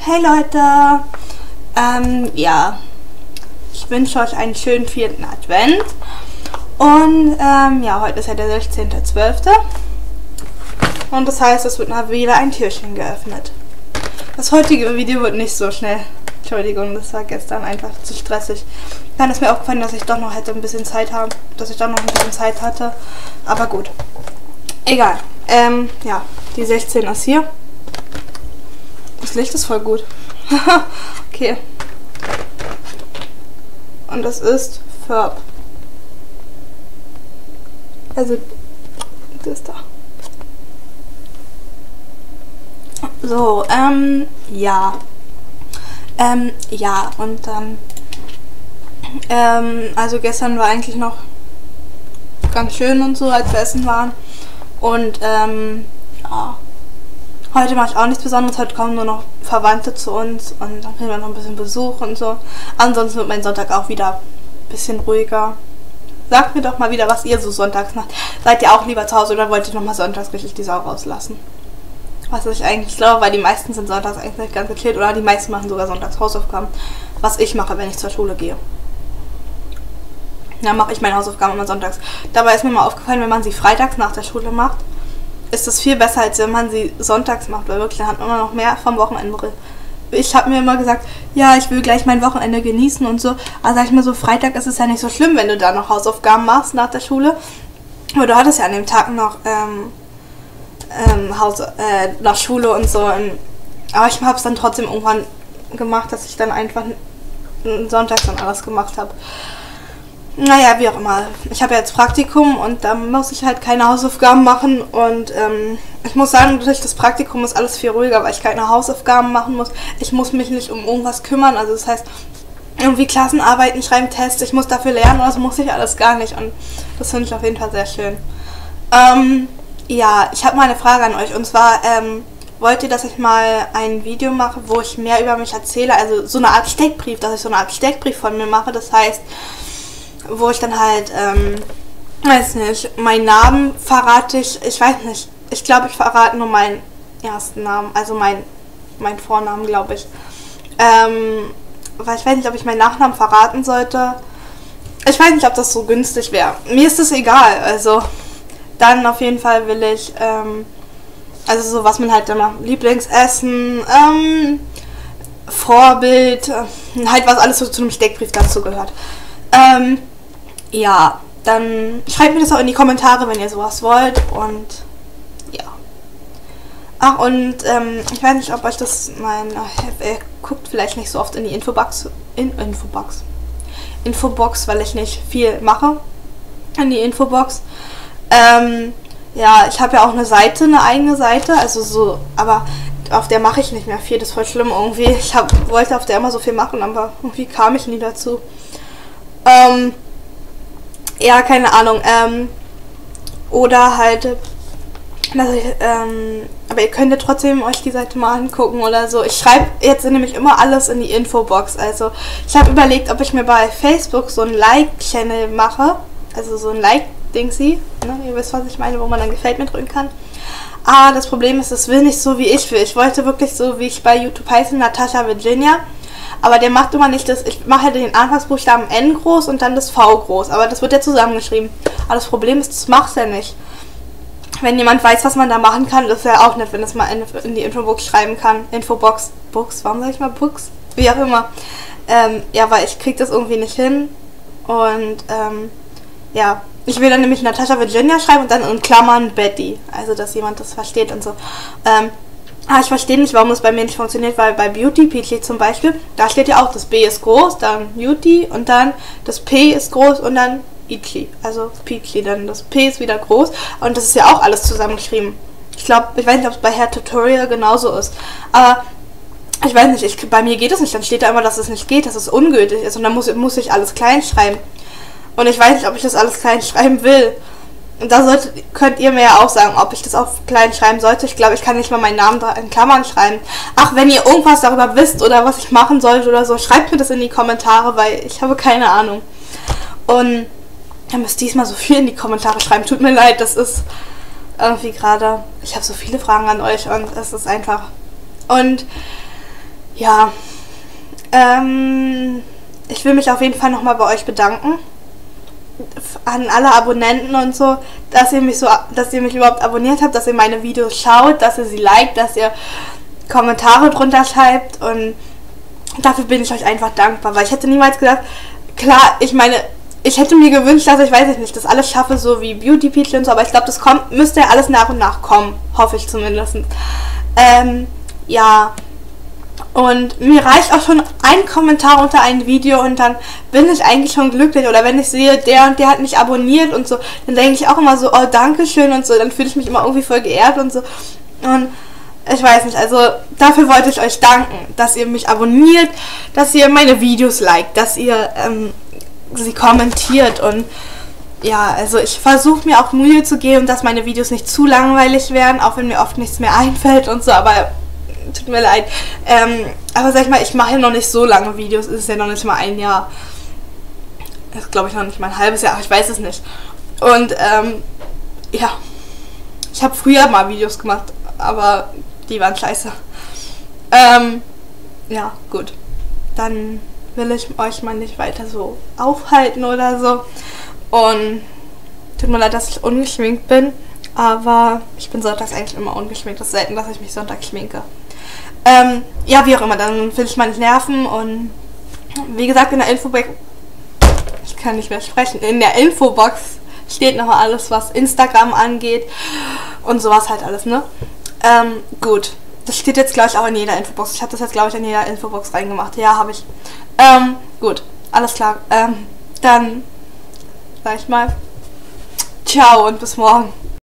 Hey Leute, ja, ich wünsche euch einen schönen 4. Advent und ja, heute ist ja der 16.12. und das heißt, es wird mal wieder ein Türchen geöffnet. Das heutige Video wird nicht so schnell. Entschuldigung, das war gestern einfach zu stressig. Dann ist mir aufgefallen, dass ich doch noch hätte ein bisschen Zeit haben, Zeit hatte, aber gut. Egal. Ja, die 16 ist hier. Das Licht ist voll gut. Okay. Und das ist Ferb. Also, das da. So, ja. Ja, und dann, also gestern war eigentlich noch ganz schön und so, als wir essen waren. Und, ja. Heute mache ich auch nichts Besonderes, heute kommen nur noch Verwandte zu uns und dann kriegen wir noch ein bisschen Besuch und so. Ansonsten wird mein Sonntag auch wieder ein bisschen ruhiger. Sagt mir doch mal wieder, was ihr so sonntags macht. Seid ihr auch lieber zu Hause oder wollt ihr nochmal sonntags richtig die Sau rauslassen? Was ich eigentlich glaube, weil die meisten sind sonntags eigentlich nicht ganz gechillt oder die meisten machen sogar sonntags Hausaufgaben. Was ich mache, wenn ich zur Schule gehe. Dann mache ich meine Hausaufgaben immer sonntags. Dabei ist mir mal aufgefallen, wenn man sie freitags nach der Schule macht, ist es viel besser, als wenn man sie sonntags macht, weil wirklich, dann hat man immer noch mehr vom Wochenende. Ich habe mir immer gesagt, ja, ich will gleich mein Wochenende genießen und so. Aber sag ich mir so, Freitag ist es ja nicht so schlimm, wenn du da noch Hausaufgaben machst nach der Schule. Aber du hattest ja an dem Tag noch nach Schule und so. Aber ich habe es dann trotzdem irgendwann gemacht, dass ich dann einfach sonntags dann alles gemacht habe. Naja, wie auch immer. Ich habe ja jetzt Praktikum und da muss ich halt keine Hausaufgaben machen und ich muss sagen, durch das Praktikum ist alles viel ruhiger, weil ich keine Hausaufgaben machen muss. Ich muss mich nicht um irgendwas kümmern, also das heißt, irgendwie Klassenarbeiten schreiben, Tests, ich muss dafür lernen oder so muss ich alles gar nicht und das finde ich auf jeden Fall sehr schön. Ja, ich habe mal eine Frage an euch und zwar, wollt ihr, dass ich mal ein Video mache, wo ich mehr über mich erzähle, also so eine Art Steckbrief, dass ich so eine Art Steckbrief von mir mache, das heißt, wo ich dann halt, weiß nicht, meinen Namen verrate ich weiß nicht, ich glaube, ich verrate nur meinen ersten Namen, also mein Vornamen, glaube ich. Weil ich weiß nicht, ob ich meinen Nachnamen verraten sollte. Ich weiß nicht, ob das so günstig wäre. Mir ist das egal, also dann auf jeden Fall will ich, also so, was man halt dann macht, Lieblingsessen, Vorbild, halt was alles so zu einem Steckbrief dazu gehört. Ja, dann schreibt mir das auch in die Kommentare, wenn ihr sowas wollt und ja. Ach und ich weiß nicht, ob euch das ihr guckt vielleicht nicht so oft in die Infobox, weil ich nicht viel mache in die Infobox. Ja, ich habe ja auch eine eigene Seite, also so, aber auf der mache ich nicht mehr viel, das ist voll schlimm irgendwie. Ich wollte auf der immer so viel machen, aber irgendwie kam ich nie dazu. Ja, keine Ahnung, oder halt, aber ihr könnt ja trotzdem euch die Seite mal angucken oder so. Ich schreibe jetzt nämlich immer alles in die Infobox, also ich habe überlegt, ob ich mir bei Facebook so einen Like-Channel mache, also so ein Like-Dingsy, ne? Ihr wisst, was ich meine, wo man dann Gefällt mir drücken kann. Aber das Problem ist, es will nicht so, wie ich will. Ich wollte wirklich so, wie ich bei YouTube heiße, Natascha Virginia. Aber der macht immer nicht das, ich mache halt den Anfangsbuchstaben N groß und dann das V groß, aber das wird ja zusammengeschrieben. Aber das Problem ist, das macht er nicht. Wenn jemand weiß, was man da machen kann, das wäre auch nett, wenn das mal in die Infobox schreiben kann. Infobox, warum sage ich mal Books? Wie auch immer. Ja, weil ich kriege das irgendwie nicht hin. Und, ja, ich will dann nämlich Natascha Virginia schreiben und dann in Klammern Betty. Also, dass jemand das versteht und so. Ich verstehe nicht, warum das bei mir nicht funktioniert, weil bei Beauty Peachy zum Beispiel, da steht ja auch, das B ist groß, dann Beauty und dann das P ist groß und dann Peachy, also Peachy, dann das P ist wieder groß und das ist ja auch alles zusammengeschrieben. Ich weiß nicht, ob es bei Hair Tutorial genauso ist, aber ich weiß nicht, bei mir geht es nicht, dann steht da immer, dass es nicht geht, dass es ungültig ist und dann muss ich alles klein schreiben und ich weiß nicht, ob ich das alles klein schreiben will. Und da könnt ihr mir ja auch sagen, ob ich das auf klein schreiben sollte. Ich glaube, ich kann nicht mal meinen Namen da in Klammern schreiben. Ach, wenn ihr irgendwas darüber wisst oder was ich machen sollte oder so, schreibt mir das in die Kommentare, weil ich habe keine Ahnung. Und ihr müsst diesmal so viel in die Kommentare schreiben. Tut mir leid, das ist irgendwie gerade, ich habe so viele Fragen an euch und es ist einfach. Und Ja, ich will mich auf jeden Fall nochmal bei euch bedanken. An alle Abonnenten und so, dass ihr mich überhaupt abonniert habt, dass ihr meine Videos schaut, dass ihr sie liked, dass ihr Kommentare drunter schreibt, und dafür bin ich euch einfach dankbar, weil ich hätte niemals gedacht, klar, ich meine, ich hätte mir gewünscht, dass ich, weiß ich nicht, das alles schaffe, so wie Beauty Peach und so, aber ich glaube, das müsste ja alles nach und nach kommen, hoffe ich zumindest. Ja, und mir reicht auch schon ein Kommentar unter ein Video und dann bin ich eigentlich schon glücklich. Oder wenn ich sehe, der und der hat mich abonniert und so, dann denke ich auch immer so, oh, Dankeschön und so. Dann fühle ich mich immer irgendwie voll geehrt und so. Und ich weiß nicht, also dafür wollte ich euch danken, dass ihr mich abonniert, dass ihr meine Videos liked, dass ihr sie kommentiert. Und ja, also ich versuche mir auch Mühe zu geben, dass meine Videos nicht zu langweilig werden, auch wenn mir oft nichts mehr einfällt und so, aber tut mir leid. Aber sag ich mal, ich mache ja noch nicht so lange Videos. Es ist ja noch nicht mal ein Jahr. Das ist, glaube ich, noch nicht mal ein halbes Jahr. Ich weiß es nicht. Und, ja. Ich habe früher mal Videos gemacht, aber die waren scheiße. Ja, gut. Dann will ich euch mal nicht weiter so aufhalten oder so. Und tut mir leid, dass ich ungeschminkt bin. Aber ich bin sonntags eigentlich immer ungeschminkt. Das ist selten, dass ich mich sonntags schminke. Ja, wie auch immer, dann will ich mal nicht nerven. Und wie gesagt, in der Infobox, ich kann nicht mehr sprechen, in der Infobox steht nochmal alles, was Instagram angeht und sowas halt alles, ne? Gut, das steht jetzt, glaube ich, auch in jeder Infobox. Ich habe das jetzt, glaube ich, in jeder Infobox reingemacht. Ja, habe ich. Gut, alles klar. Dann sag ich mal, ciao und bis morgen.